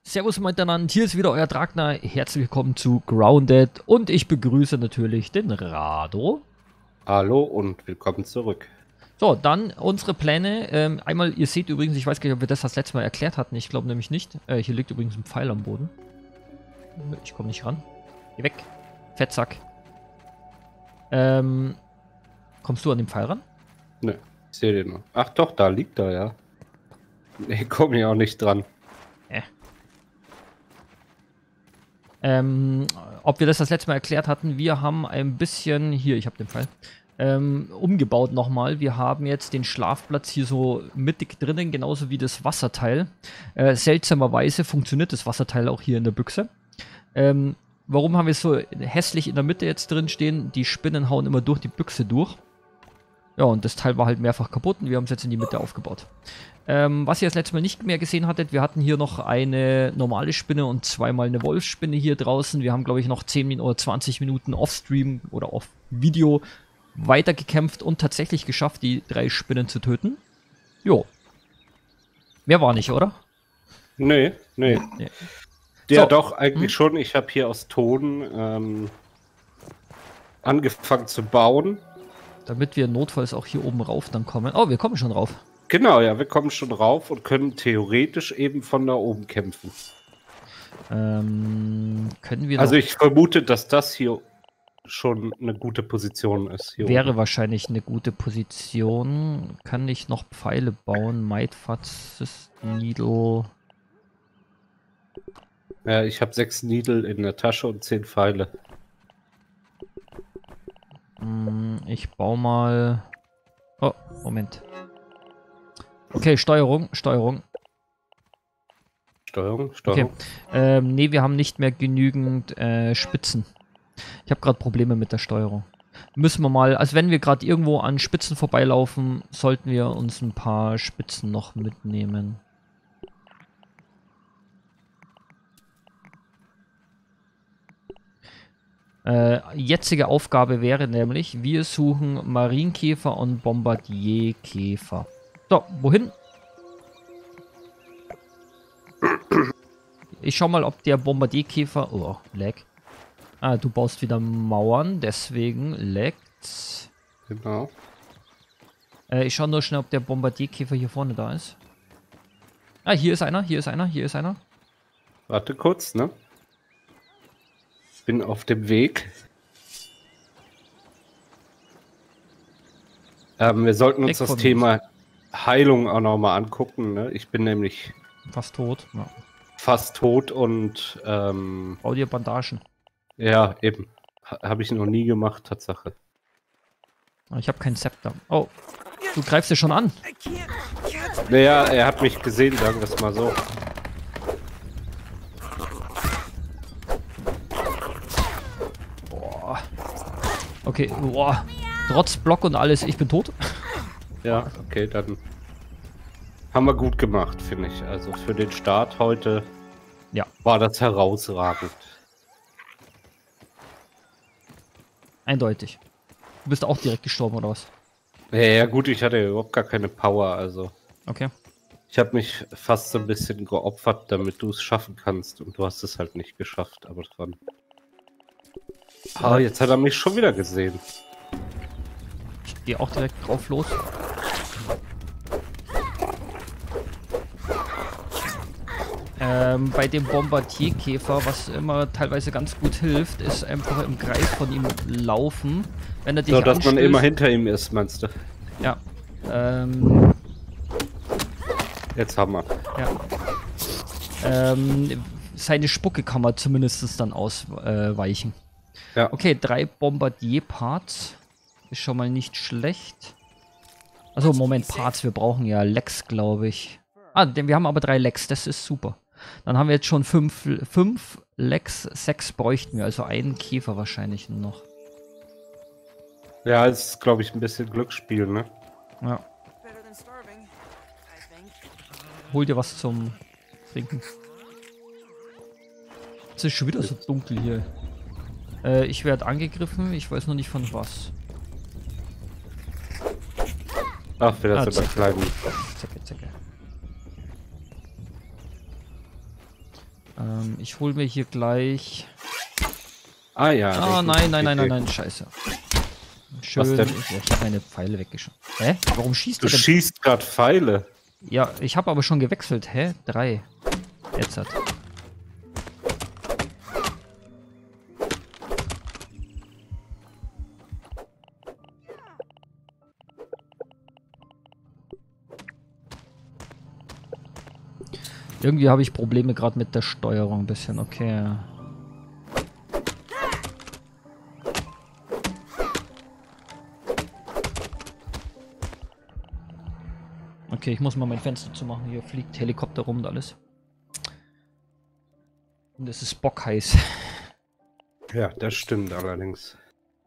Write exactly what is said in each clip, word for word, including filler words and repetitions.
Servus miteinander, hier ist wieder euer Dragner. Herzlich willkommen zu Grounded und ich begrüße natürlich den Rado. Hallo und willkommen zurück. So, dann unsere Pläne. Ähm, einmal, ihr seht übrigens, ich weiß gar nicht, ob wir das das letzte Mal erklärt hatten. Ich glaube nämlich nicht. Äh, hier liegt übrigens ein Pfeil am Boden. Ich komme nicht ran. Geh weg. Fettsack. Ähm, kommst du an den Pfeil ran? Ne, ich sehe den noch. Ach doch, da liegt er, ja. Ne, komme ich auch nicht dran. Äh. Ähm, ob wir das das letzte Mal erklärt hatten, wir haben ein bisschen, hier, ich habe den Pfeil, ähm, umgebaut nochmal. Wir haben jetzt den Schlafplatz hier so mittig drinnen, genauso wie das Wasserteil. Äh, seltsamerweise funktioniert das Wasserteil auch hier in der Büchse. Ähm, warum haben wir es so hässlich in der Mitte jetzt drin stehen? Die Spinnen hauen immer durch die Büchse durch. Ja, und das Teil war halt mehrfach kaputt und wir haben es jetzt in die Mitte aufgebaut. Ähm, was ihr das letzte Mal nicht mehr gesehen hattet, wir hatten hier noch eine normale Spinne und zweimal eine Wolfsspinne hier draußen. Wir haben, glaube ich, noch zehn Minuten oder zwanzig Minuten Offstream oder Off-Video weitergekämpft und tatsächlich geschafft, die drei Spinnen zu töten. Jo. Mehr war nicht, oder? Nee, nee. nee. Ja, So. doch, eigentlich Hm? schon. Ich habe hier aus Ton ähm, angefangen zu bauen. Damit wir notfalls auch hier oben rauf dann kommen. Oh, wir kommen schon rauf. Genau, ja, wir kommen schon rauf und können theoretisch eben von da oben kämpfen. Ähm, können wir Also noch, ich vermute, dass das hier schon eine gute Position ist. Hier wäre oben. wahrscheinlich eine gute Position. Kann ich noch Pfeile bauen? Might-Fuzz, Needle. Ja, ich habe sechs Needle in der Tasche und zehn Pfeile. Hm, ich baue mal... Oh, Moment. Okay, Steuerung, Steuerung. Steuerung, Steuerung. Okay. Ähm, nee, wir haben nicht mehr genügend äh, Spitzen. Ich habe gerade Probleme mit der Steuerung. Müssen wir mal, also wenn wir gerade irgendwo an Spitzen vorbeilaufen, sollten wir uns ein paar Spitzen noch mitnehmen. Äh, jetzige Aufgabe wäre nämlich, wir suchen Marienkäfer und Bombardierkäfer. So, wohin? Ich schau mal, ob der Bombardierkäfer... Oh, lag. Ah, du baust wieder Mauern, deswegen lagt's. Genau. Äh, ich schau nur schnell, ob der Bombardierkäfer hier vorne da ist. Ah, hier ist einer, hier ist einer, hier ist einer. Warte kurz, ne? Bin auf dem Weg. Ähm, wir sollten uns Weg das von Thema Heilung auch nochmal angucken, ne? Ich bin nämlich Fast tot. Ja. fast tot und ähm, Bau dir Bandagen. ja, eben. Ha- Habe ich noch nie gemacht, Tatsache. Ah, ich habe kein Zepter. Oh, du greifst dir schon an. Naja, er hat mich gesehen, sagen wir es mal so. Boah. Okay, boah. Trotz Block und alles, ich bin tot. Ja, okay, dann haben wir gut gemacht, finde ich. Also für den Start heute Ja. war das herausragend. Eindeutig. Du bist auch direkt gestorben, oder was? Ja, ja gut, ich hatte überhaupt gar keine Power, also Okay. ich habe mich fast so ein bisschen geopfert, damit du es schaffen kannst und du hast es halt nicht geschafft, aber dran. Ah, jetzt hat er mich schon wieder gesehen. Ich gehe auch direkt drauf los. Ähm, bei dem Bombardierkäfer, was immer teilweise ganz gut hilft, ist einfach im Kreis von ihm laufen. Wenn er dich So, dass man anstößt- immer hinter ihm ist, meinst du? Ja. Ähm, Jetzt haben wir. ja. Ähm, seine Spucke kann man zumindest dann ausweichen. Ja. Okay, drei Bombardier-Parts. Ist schon mal nicht schlecht. Also Moment, Parts, wir brauchen ja Lex, glaube ich. Ah, denn wir haben aber drei Lex, das ist super. Dann haben wir jetzt schon fünf, fünf Lex, sechs bräuchten wir, also einen Käfer wahrscheinlich nur noch. Ja, es ist, glaube ich, ein bisschen Glücksspiel, ne? Ja. Hol dir was zum Trinken. Es ist schon wieder so dunkel hier. Äh, ich werde angegriffen, ich weiß noch nicht von was. Ach, wieder Ah, so eine zack. kleine. Zacke, zacke. Ähm, ich hole mir hier gleich... Ah ja. Ah, nein, nein, nein, nein, nein, scheiße. Schön. Was denn? Ich, ich habe meine Pfeile weggeschossen. Hä? Warum schießt Du du denn? schießt gerade Pfeile. Ja, ich habe aber schon gewechselt. Hä? Drei. Jetzt hat. Irgendwie habe ich Probleme gerade mit der Steuerung ein bisschen. Okay. Okay, ich muss mal mein Fenster zumachen. Hier fliegt Helikopter rum und alles. Und es ist bockheiß. Ja, das stimmt allerdings.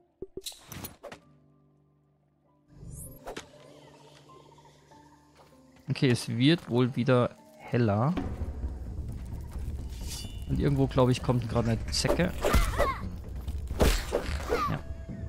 Okay, es wird wohl wieder heller. Und irgendwo, glaube ich, kommt gerade eine Zecke. Ja.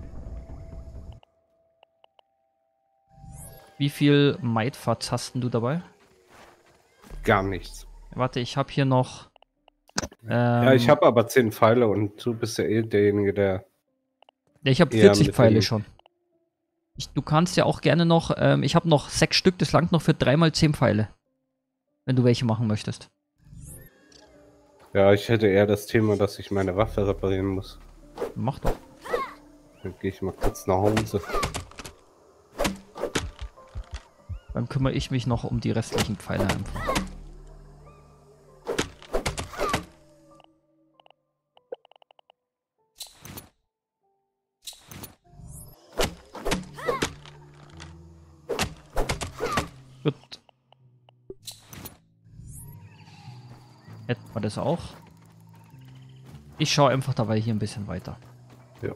Wie viel Maitfatz hast denn du dabei? Gar nichts. Warte, ich habe hier noch... Ähm, Ja, ich habe aber zehn Pfeile und du bist ja eh derjenige, der... Ja, ich habe eher vierzig mit Pfeile dem- schon. Ich, du kannst ja auch gerne noch... Ähm, ich habe noch sechs Stück, das langt noch für drei mal zehn Pfeile. Wenn du welche machen möchtest. Ja, ich hätte eher das Thema, dass ich meine Waffe reparieren muss. Mach doch. Dann gehe ich mal kurz nach Hause. Dann kümmere ich mich noch um die restlichen Pfeile einfach. Gut. Hätten wir das auch. Ich schaue einfach dabei hier ein bisschen weiter. Ja.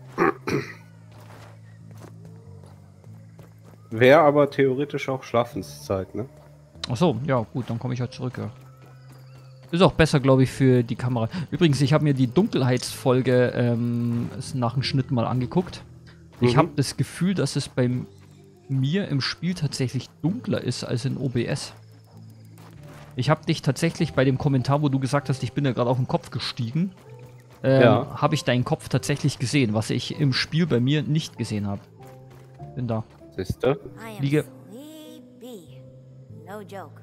Wäre aber theoretisch auch Schlafenszeit, ne? Achso, ja gut, dann komme ich halt zurück, ja. Ist auch besser, glaube ich, für die Kamera. Übrigens, ich habe mir die Dunkelheitsfolge ähm, nach dem Schnitt mal angeguckt. Ich Mhm. habe das Gefühl, dass es bei mir im Spiel tatsächlich dunkler ist als in O B S. Ich habe dich tatsächlich bei dem Kommentar, wo du gesagt hast, ich bin ja gerade auf den Kopf gestiegen, ähm, Ja. habe ich deinen Kopf tatsächlich gesehen, was ich im Spiel bei mir nicht gesehen habe. Bin da. Siehst du? I am Liege. sleepy. No joke.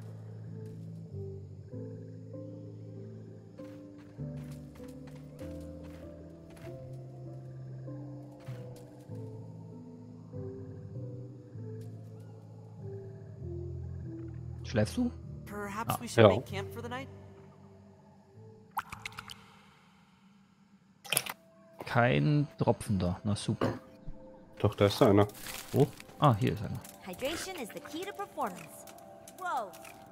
Schläfst du? Perhaps Ah, we should yeah. make camp for the night? Kein Tropfen da. Na super. Doch, da ist einer. Wo? Ah, hier ist einer. Hydration is the key to performance. Whoa.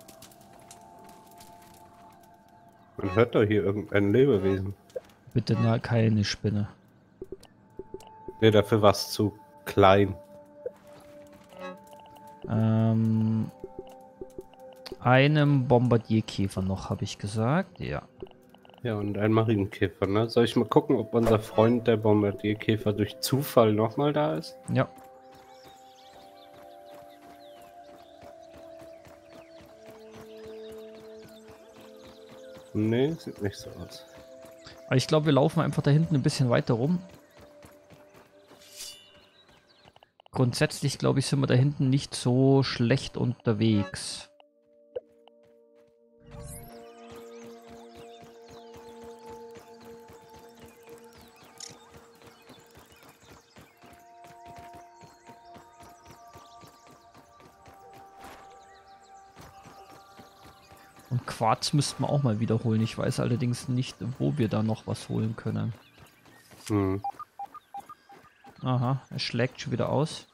Man hört doch hier irgendein Lebewesen. Bitte na, keine Spinne. Ne, dafür war es zu klein. Ähm, einem Bombardierkäfer noch, habe ich gesagt. Ja. Ja, und ein Marienkäfer, ne? Soll ich mal gucken, ob unser Freund der Bombardierkäfer durch Zufall nochmal da ist? Ja. Nee, sieht nicht so aus. Aber ich glaube, wir laufen einfach da hinten ein bisschen weiter rum. Grundsätzlich, glaube ich, sind wir da hinten nicht so schlecht unterwegs. Und Quarz müssten wir auch mal wiederholen. Ich weiß allerdings nicht, wo wir da noch was holen können. Hm. Aha, er schlägt schon wieder aus.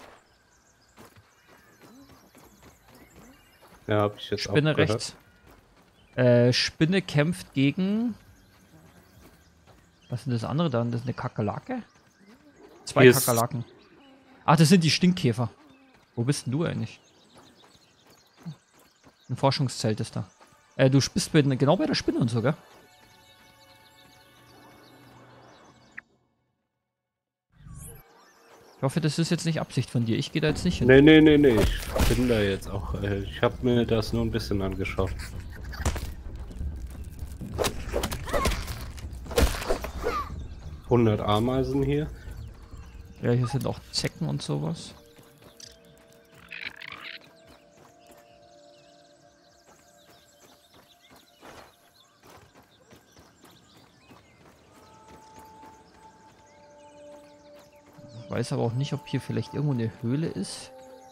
Ja, hab ich jetzt Spinne auch gehört. rechts. Äh, Spinne kämpft gegen... Was ist denn das andere dann? Das ist eine Kakerlake? Zwei Hier ist- Kakerlaken. Ach, das sind die Stinkkäfer. Wo bist denn du eigentlich? Ein Forschungszelt ist da. Äh, du bist bei, genau bei der Spinne und so, gell? Ich hoffe, das ist jetzt nicht Absicht von dir. Ich gehe da jetzt nicht hin. Nee, nee, nee, nee, ich bin da jetzt auch. Äh, ich habe mir das nur ein bisschen angeschaut. hundert Ameisen hier. Ja, hier sind auch Zecken und sowas. Ich weiß aber auch nicht, ob hier vielleicht irgendwo eine Höhle ist.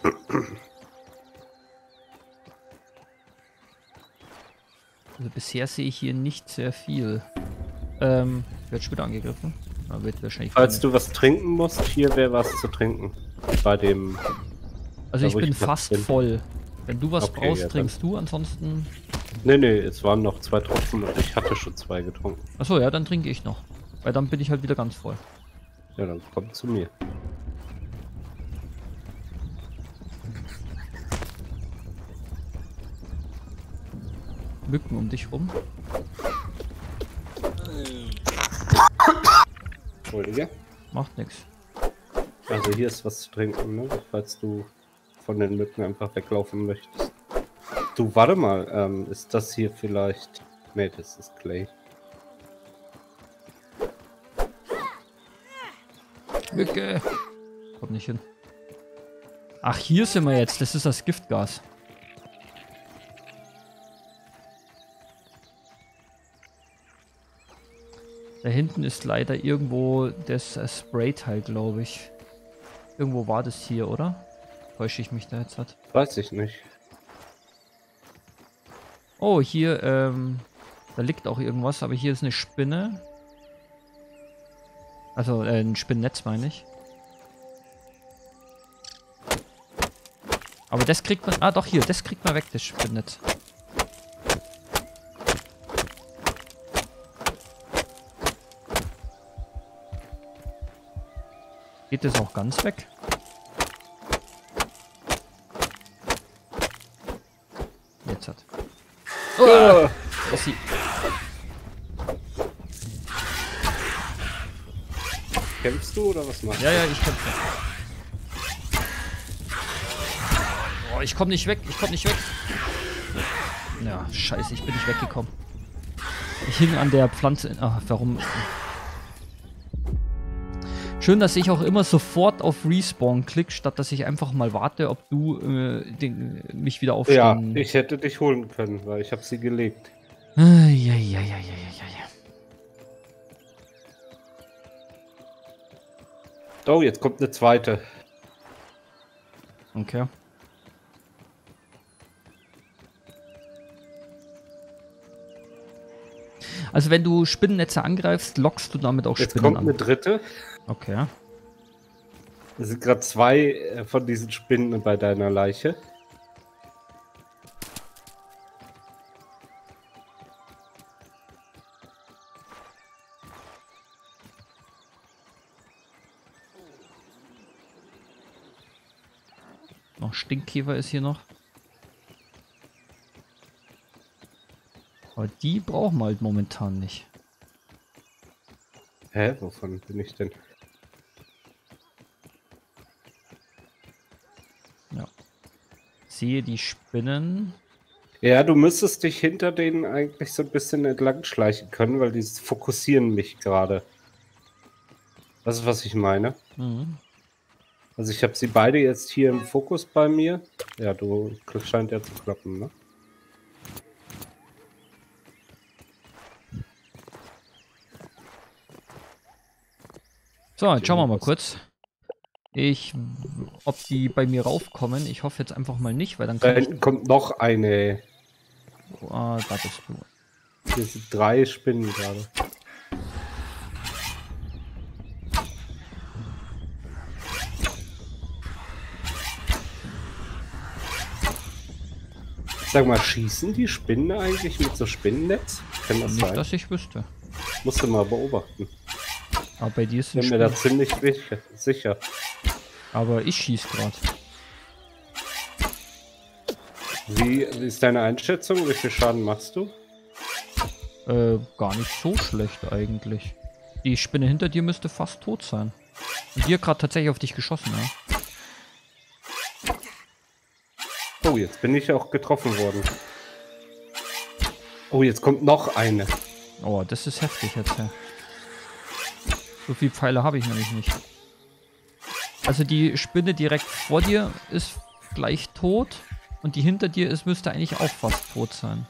Also bisher sehe ich hier nicht sehr viel. Ähm, wird schon wieder angegriffen. Da wird wahrscheinlich Falls keine- du was trinken musst, hier wäre was zu trinken. Bei dem... Also da, ich wo bin ich fast bin. voll. Wenn du was Okay, brauchst, ja, dann- trinkst du, ansonsten... Nee, nee, es waren noch zwei Tropfen und ich hatte schon zwei getrunken. Achso, ja, dann trinke ich noch. Weil dann bin ich halt wieder ganz voll. Ja, dann komm zu mir. Mücken um dich rum. Entschuldige. Macht nichts. Also hier ist was zu trinken, ne? Falls du von den Mücken einfach weglaufen möchtest. Du, warte mal, ähm, ist das hier vielleicht... Nee, das ist Clay. Mücke! Kommt nicht hin. Ach, hier sind wir jetzt. Das ist das Giftgas. Da hinten ist leider irgendwo das äh, Sprayteil, glaube ich. Irgendwo war das hier, oder? Täusche ich mich da jetzt hat. Weiß ich nicht. Oh, hier, ähm, da liegt auch irgendwas, aber hier ist eine Spinne. Also, äh, ein Spinnennetz meine ich. Aber das kriegt man, ah doch, hier, das kriegt man weg, das Spinnennetz. Geht das auch ganz weg? Jetzt hat. Oh, ist sie. Kämpfst du oder was machst du? Ja, ja, ich kämpfe. Oh, ich komme nicht weg, ich komme nicht weg. Ja, scheiße, ich bin nicht weggekommen. Ich hing an der Pflanze. Ach, warum? Schön, dass ich auch immer sofort auf Respawn klick, statt dass ich einfach mal warte, ob du äh, den, mich wieder Ja, aufstehen... ich hätte dich holen können, weil ich habe sie gelegt. Ah, ja, ja, ja, ja, ja, ja. Oh, jetzt kommt eine zweite. Okay. Also wenn du Spinnennetze angreifst, lockst du damit auch Jetzt Spinnen kommt eine an. dritte. Okay. Es sind gerade zwei äh, von diesen Spinnen bei deiner Leiche. Noch Stinkkäfer ist hier noch. Aber die brauchen wir halt momentan nicht. Hä? Wovon bin ich denn? Ja. Sehe die Spinnen. Ja, du müsstest dich hinter denen eigentlich so ein bisschen entlang schleichen können, weil die fokussieren mich gerade. Das ist, was ich meine. Mhm. Also ich habe sie beide jetzt hier im Fokus bei mir. Ja, du scheint ja zu klappen, ne? So, jetzt schauen wir mal kurz. Ich, ob die bei mir raufkommen. Ich hoffe jetzt einfach mal nicht, weil dann Da kann ich... hinten kommt noch eine. Ah, da bist du. Hier sind drei Spinnen gerade. Sag mal, schießen die Spinnen eigentlich mit so Spinnennetz? Kann das Nicht, sein? dass ich wüsste. Musst du mal beobachten. Aber bei dir ist Bin ein mir da Spiel. ziemlich sicher. sicher. Aber ich schieß gerade. Wie, wie ist deine Einschätzung? Wie viel Schaden machst du? Äh, gar nicht so schlecht eigentlich. Die Spinne hinter dir müsste fast tot sein. Und die hat gerade tatsächlich auf dich geschossen, ja. Oh, jetzt bin ich auch getroffen worden. Oh, jetzt kommt noch eine. Oh, das ist heftig jetzt, ja. So viele Pfeile habe ich nämlich nicht. Also die Spinne direkt vor dir ist gleich tot. Und die hinter dir ist, müsste eigentlich auch fast tot sein.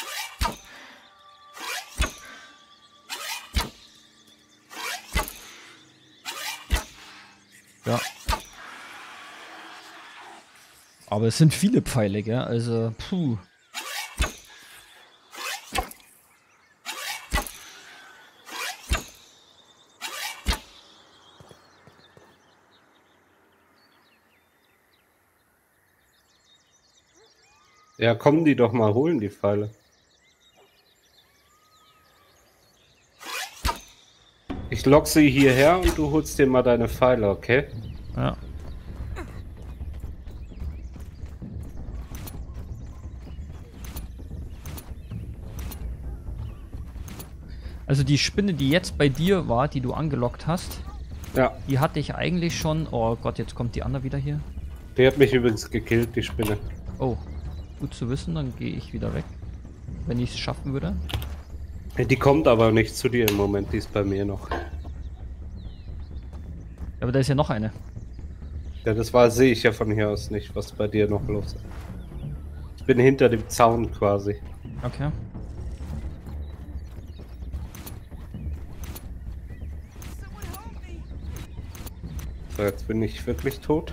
Ja. Aber es sind viele Pfeile, gell? Also, puh. Ja, kommen die doch mal holen, die Pfeile. Ich lock sie hierher und du holst dir mal deine Pfeile, okay? Ja. Also die Spinne, die jetzt bei dir war, die du angelockt hast, Ja. die hatte ich eigentlich schon... Oh Gott, jetzt kommt die andere wieder hier. Die hat mich übrigens gekillt, die Spinne. Oh, gut zu wissen, dann gehe ich wieder weg. Wenn ich es schaffen würde. Die kommt aber nicht zu dir im Moment, die ist bei mir noch. Ja, aber da ist ja noch eine. Ja, das war, sehe ich ja von hier aus nicht, was bei dir noch los ist. Ich bin hinter dem Zaun quasi. Okay. So, jetzt bin ich wirklich tot.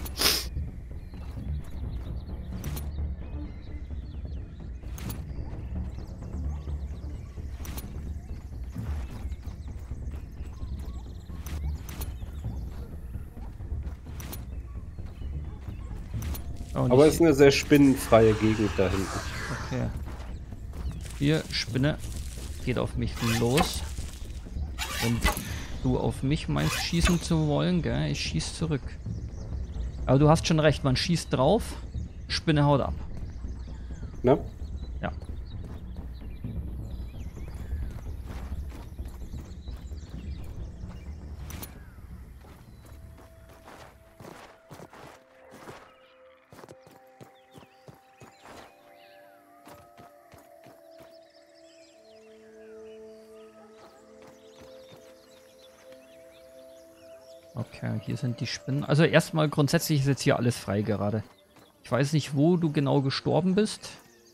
Oh, Aber es nicht. ist eine sehr spinnenfreie Gegend da hinten. Okay. Hier, Spinne. Geht auf mich los. Wenn du auf mich meinst, schießen zu wollen, gell? Ich schieß zurück. Aber du hast schon recht, man schießt drauf, Spinne haut ab. Ne? Ja. Okay, hier sind die Spinnen. Also erstmal grundsätzlich ist jetzt hier alles frei gerade. Ich weiß nicht, wo du genau gestorben bist.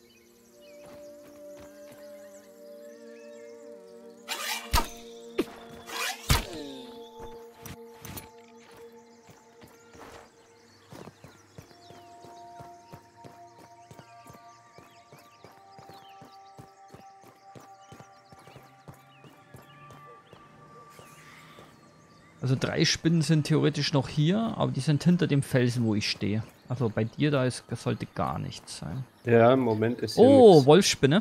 Also drei Spinnen sind theoretisch noch hier, aber die sind hinter dem Felsen, wo ich stehe. Also bei dir da ist, das sollte gar nichts sein. Ja, im Moment ist hier Oh, nix. Wolfsspinne.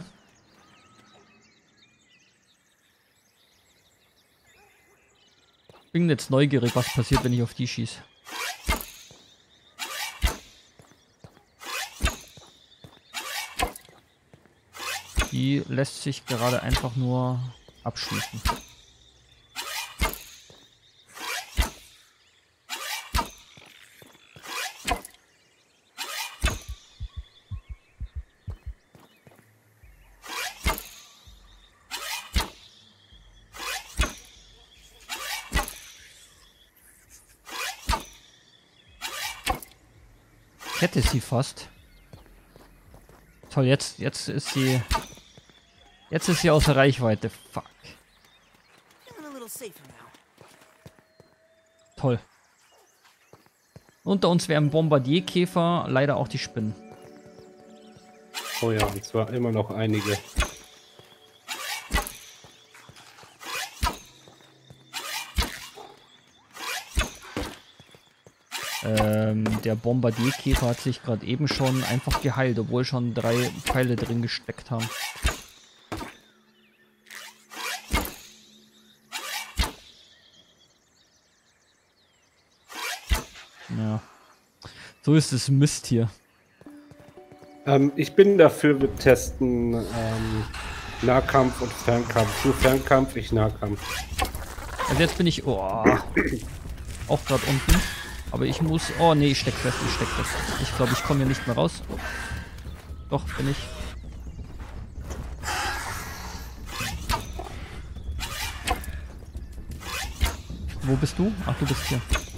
Bin jetzt neugierig, was passiert, wenn ich auf die schieße. Die lässt sich gerade einfach nur abschießen. Ich hätte sie fast. Toll, jetzt, jetzt ist sie... Jetzt ist sie außer Reichweite. Fuck. Feeling a little safer now. Toll. Unter uns wären Bombardierkäfer, leider auch die Spinnen. Oh ja, und zwar immer noch einige. Ähm, der Bombardierkäfer hat sich gerade eben schon einfach geheilt, obwohl schon drei Pfeile drin gesteckt haben. Ja. So ist es Mist hier. Ähm, ich bin dafür, wir testen ähm, Nahkampf und Fernkampf. Du Fernkampf, ich Nahkampf. Also jetzt bin ich... Oh, auch gerade unten. Aber ich muss... Oh nee, ich steck fest, ich steck fest. Ich glaube, ich komme hier nicht mehr raus. Doch, bin ich. Wo bist du? Ach, du bist hier.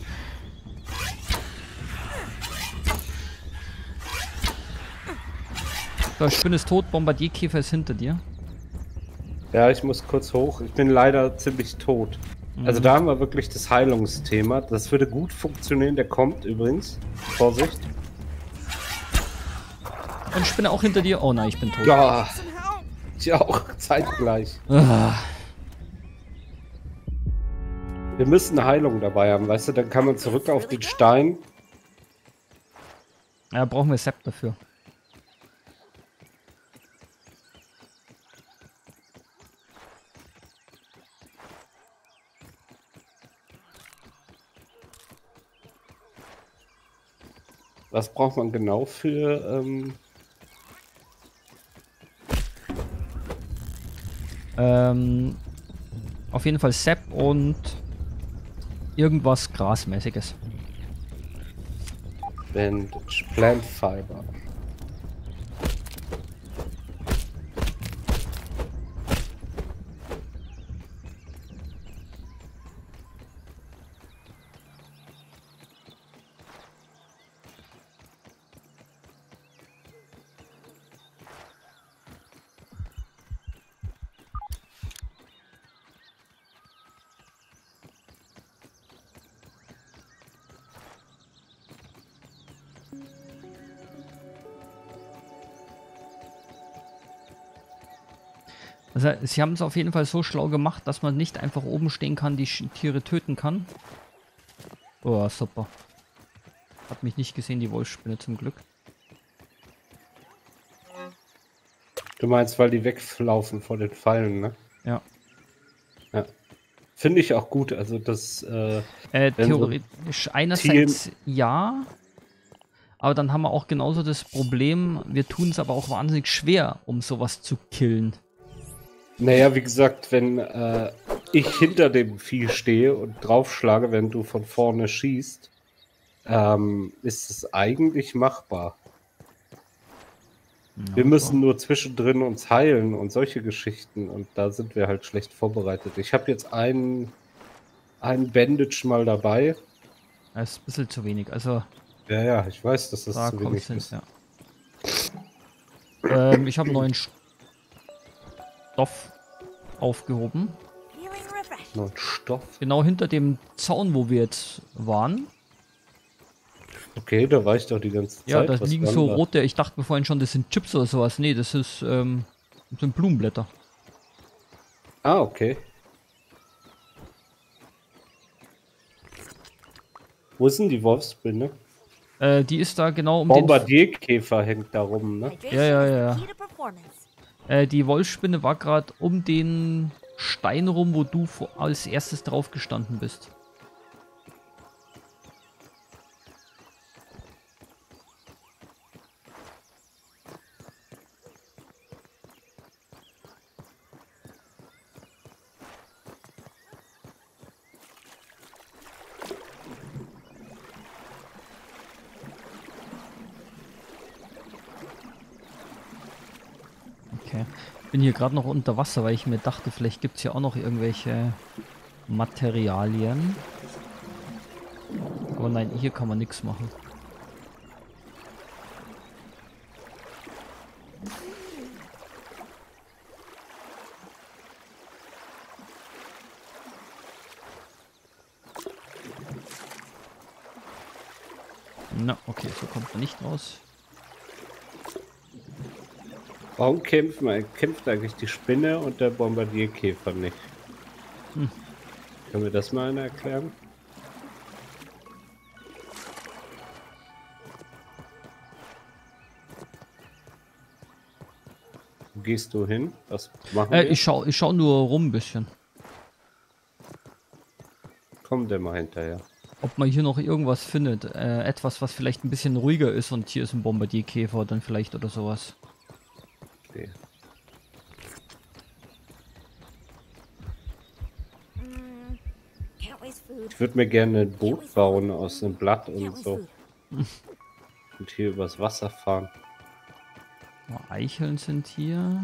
So, Spinne ist tot, Bombardierkäfer ist hinter dir. Ja, ich muss kurz hoch. Ich bin leider ziemlich tot. Mhm. Also da haben wir wirklich das Heilungsthema. Das würde gut funktionieren. Der kommt übrigens. Vorsicht. Und Spinne auch hinter dir. Oh nein, ich bin tot. Ja, ich auch. Zeitgleich. Ah. Wir müssen eine Heilung dabei haben, weißt du? Dann kann man zurück auf den Stein. Ja, brauchen wir Sepp dafür. Was braucht man genau für... Ähm Ähm, auf jeden Fall Sepp und irgendwas Grasmäßiges. Bandage, Plant Fiber. Also, sie haben es auf jeden Fall so schlau gemacht, dass man nicht einfach oben stehen kann, die Sch- Tiere töten kann. Oh, super. Hat mich nicht gesehen, die Wolfsspinne zum Glück. Du meinst, weil die weglaufen vor den Pfeilen, ne? Ja. Ja. Finde ich auch gut. Also das... Äh, Äh, wenn so theoretisch einerseits ja, aber dann haben wir auch genauso das Problem, wir tun es aber auch wahnsinnig schwer, um sowas zu killen. Naja, wie gesagt, wenn äh, ich hinter dem Vieh stehe und draufschlage, wenn du von vorne schießt, ähm, ist es eigentlich machbar. Ja, Wir müssen nur zwischendrin uns heilen und solche Geschichten und da sind wir halt schlecht vorbereitet. Ich habe jetzt einen, einen Bandage mal dabei. Das ist ein bisschen zu wenig, also Ja, ja, ich weiß, dass das da zu kommt wenig es hin, ist. ja. ähm, ich habe einen neuen Stoff aufgehoben. Feeling refreshed. Neuen Stoff. Genau hinter dem Zaun, wo wir jetzt waren. Okay, da war ich doch die ganze Zeit. Ja, da Was liegen waren so da? rote, ich dachte mir vorhin schon, das sind Chips oder sowas. Nee, das ist, ähm, das sind Blumenblätter. Ah, okay. Wo ist denn die Wolfsspinne? Äh, die ist da genau um den... Bombardierkäfer hängt da rum, ne? Hydration Ja, ja, is ja. the key to performance. Äh, die Wolfsspinne war gerade um den Stein rum, wo du vor- als erstes drauf gestanden bist. Okay. Ich bin hier gerade noch unter Wasser, weil ich mir dachte, vielleicht gibt es hier auch noch irgendwelche Materialien. Aber nein, hier kann man nichts machen. Na, okay, so kommt man nicht raus. Warum kämpfen, wir- kämpft eigentlich die Spinne und der Bombardierkäfer nicht? Hm. Können wir das mal einer erklären? Wo gehst du hin? Was machen Äh, wir? ich schau, ich schau nur rum ein bisschen. Komm der mal hinterher. Ob man hier noch irgendwas findet. Äh, etwas, was vielleicht ein bisschen ruhiger ist und hier ist ein Bombardierkäfer dann vielleicht oder sowas. Okay. Mm, can't waste food. Ich würde mir gerne ein Boot bauen aus einem Blatt Can't und waste so. food. Und hier übers Wasser fahren. Oh, Eicheln sind hier.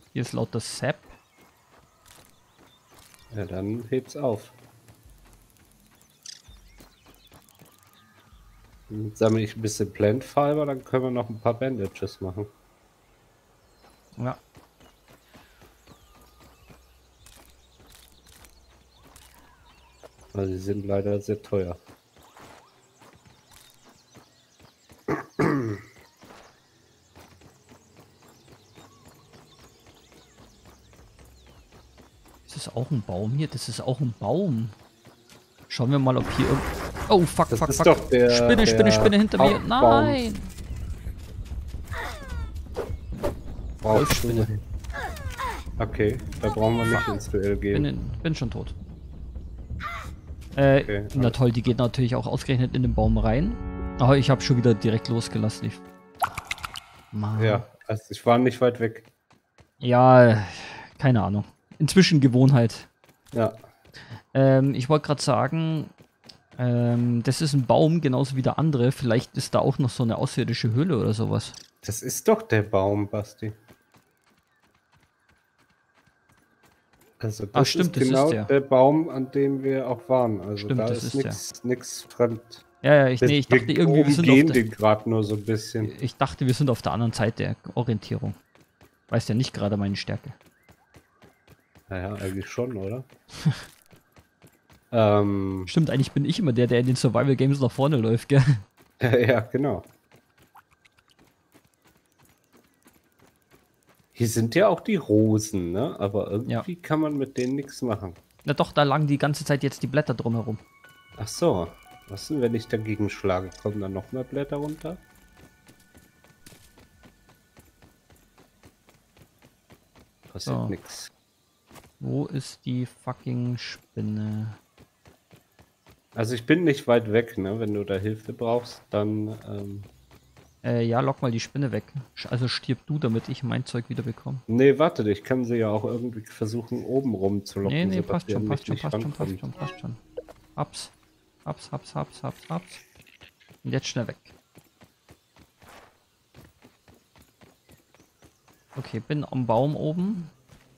Hier ist lauter Sap. Ja, dann hebt's auf. Dann sammle ich ein bisschen Plant Fiber, dann können wir noch ein paar Bandages machen. Ja. Also die sind leider sehr teuer. Ist das auch ein Baum hier? Das ist auch ein Baum. Schauen wir mal, ob hier irgend... Oh, fuck, Das fuck, ist fuck. doch der- Spinne, Spinne, der Spinne hinter mir. Hauptbaum. Nein! Brauchst du? Okay, da brauchen wir nicht ins Duell Bin, gehen. in, bin schon tot. Äh, Okay, na alles toll, die geht natürlich auch ausgerechnet in den Baum rein. Aber ich habe schon wieder direkt losgelassen. Ich... Mann. Ja, also ich war nicht weit weg. Ja, keine Ahnung. Inzwischen Gewohnheit. Ja, Ähm, ich wollte gerade sagen, ähm, das ist ein Baum, genauso wie der andere. Vielleicht ist da auch noch so eine außerirdische Höhle oder sowas. das ist doch der Baum, Basti. Also das Ah, stimmt, ist das ist genau der. der Baum, an dem wir auch waren. Also Stimmt, da das ist ist nichts nichts fremd. Ja, ja, ich, nee, ich dachte irgendwie, wir sind auf gehen der, den gerade nur so ein bisschen. ich dachte, wir sind auf der anderen Seite der Orientierung. Weiß ja nicht gerade meine Stärke. Naja, eigentlich schon, oder? ähm, Stimmt, eigentlich bin ich immer der, der in den Survival Games nach vorne läuft, gell? ja, genau. Hier sind ja auch die Rosen, ne? Aber irgendwie kann man mit denen nichts machen. Na doch, da lagen die ganze Zeit jetzt die Blätter drumherum. Ach so. Was denn, wenn ich dagegen schlage? Kommen dann noch mehr Blätter runter? Passiert So. nichts. Wo ist die fucking Spinne? Also ich bin nicht weit weg, ne? Wenn du da Hilfe brauchst, dann... Ähm Äh, ja, lock mal die Spinne weg. Sch- Also stirb du, damit ich mein Zeug wieder bekomme. Nee, warte, ich kann sie ja auch irgendwie versuchen, oben rumzulocken. Nee, nee, sodass passt die schon, an passt mich schon, nicht passt schon, passt rankommen. schon, passt schon. Haps. Haps, haps, haps, haps, haps. Und jetzt schnell weg. Okay, bin am Baum oben.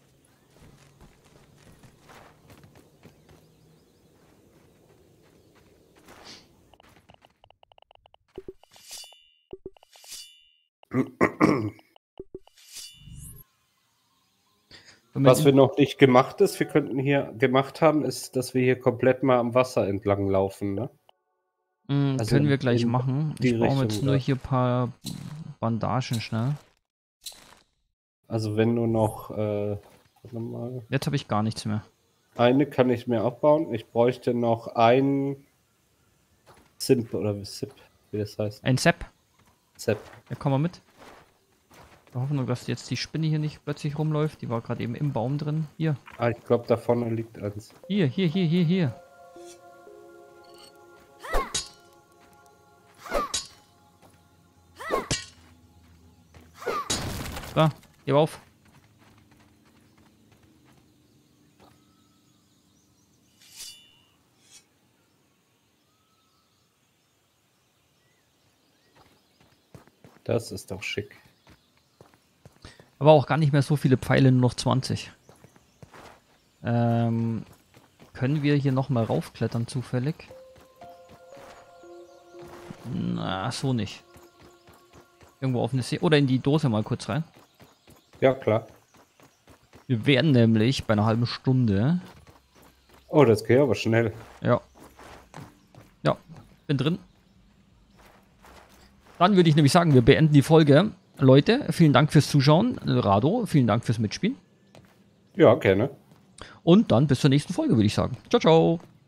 Wenn man Was in- wir noch nicht gemacht ist, wir könnten hier gemacht haben, ist, dass wir hier komplett mal am Wasser entlang laufen, ne? Mm, also können wir gleich in machen. die Ich brauche Richtung, jetzt nur ja. hier ein paar Bandagen schnell. Also wenn du noch, äh, warte mal, Jetzt habe ich gar nichts mehr. eine kann ich mir abbauen. Ich bräuchte noch ein Simp oder Sip, wie das heißt. Ein Sepp. Zep. Ja, komm mal mit. Wir hoffen nur, dass jetzt die Spinne hier nicht plötzlich rumläuft. Die war gerade eben im Baum drin. Hier, Ah, ich glaube, da vorne liegt eins. hier, hier, hier, hier, hier. So, gib auf. Das ist doch schick. Aber auch gar nicht mehr so viele Pfeile, nur noch zwanzig. Ähm, können wir hier nochmal raufklettern zufällig? Na, so nicht. Irgendwo auf eine See. Oder in die Dose mal kurz rein. Ja, klar. Wir wären nämlich bei einer halben Stunde. Oh, das geht aber schnell. Ja. Ja, bin drin. Dann würde ich nämlich sagen, wir beenden die Folge. Leute, vielen Dank fürs Zuschauen. Rado, vielen Dank fürs Mitspielen. Ja, gerne. Und dann bis zur nächsten Folge, würde ich sagen. Ciao, ciao.